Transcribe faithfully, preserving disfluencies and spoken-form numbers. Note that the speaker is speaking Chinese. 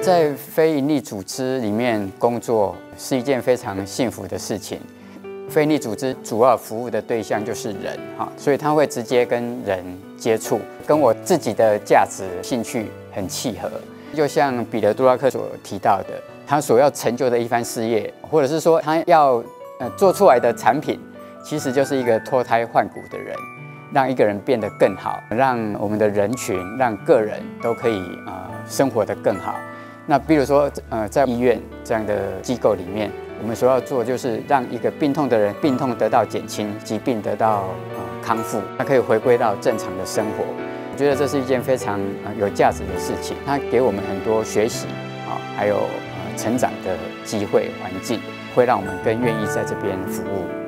在非营利组织里面工作是一件非常幸福的事情。非营利组织主要服务的对象就是人，哈，所以他会直接跟人接触，跟我自己的价值、兴趣很契合。就像彼得·杜拉克所提到的，他所要成就的一番事业，或者是说他要呃做出来的产品，其实就是一个脱胎换骨的人，让一个人变得更好，让我们的人群、让个人都可以呃生活得更好。那比如说，呃，在医院这样的机构里面，我们所要做就是让一个病痛的人病痛得到减轻，疾病得到呃康复，他可以回归到正常的生活。我觉得这是一件非常呃有价值的事情，它给我们很多学习啊，还有呃成长的机会环境，会让我们更愿意在这边服务。